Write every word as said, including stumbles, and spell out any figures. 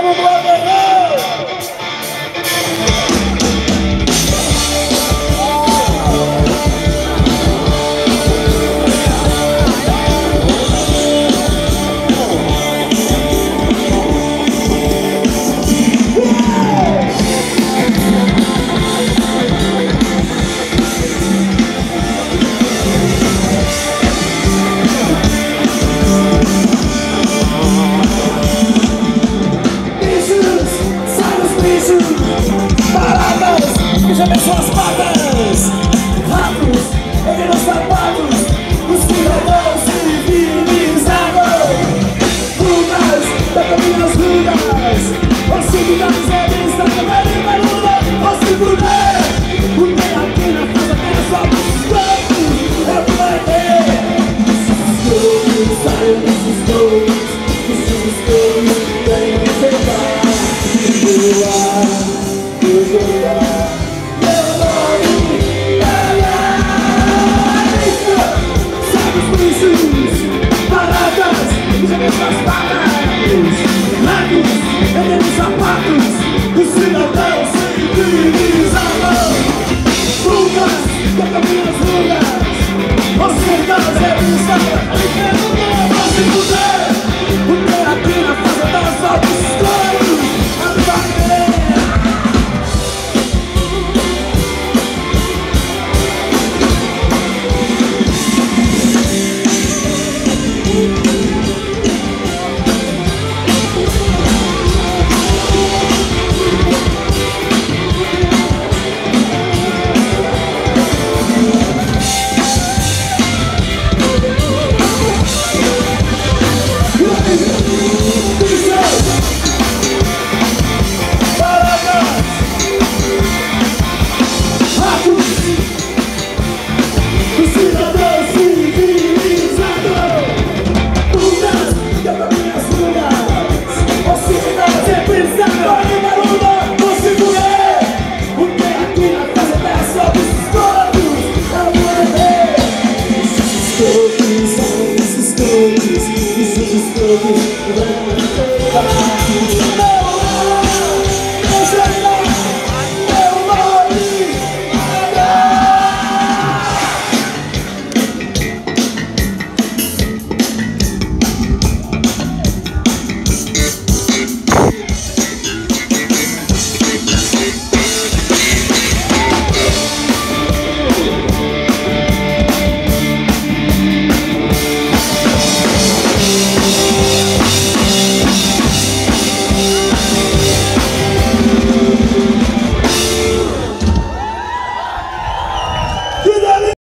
Vamos, Guarani! Já vê suas patas, ratos, entre os sapatos, os cidadãos civilizados, rugas, da caminhas rugas, os cidadãos eles da caminha maluda, os se fuder, o que aqui na casa tem só dos campos, é o planeta. Os escuros, saem dos escuros, os escuros, tem que pegar, voar, jogar. Suas patas, ratos, entre os sapatos, os cidadãos civilizados, rugas, que caminham as rugas, os cidadãos revistados, e que não vão se fuder, o que aqui na casa das altas cores, a bandeira. Esses todos, esses todos,